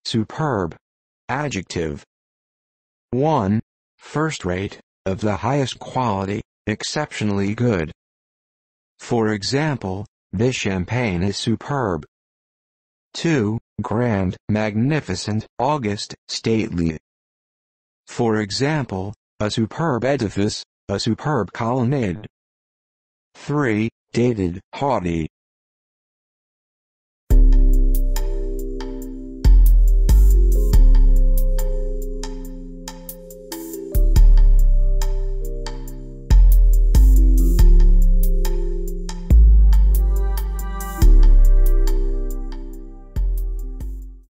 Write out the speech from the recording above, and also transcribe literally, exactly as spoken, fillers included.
superb. Adjective. one. First-rate, of the highest quality, exceptionally good. For example, this champagne is superb. two. Grand, magnificent, august, stately. For example, a superb edifice, a superb colonnade. three. Dated, haughty,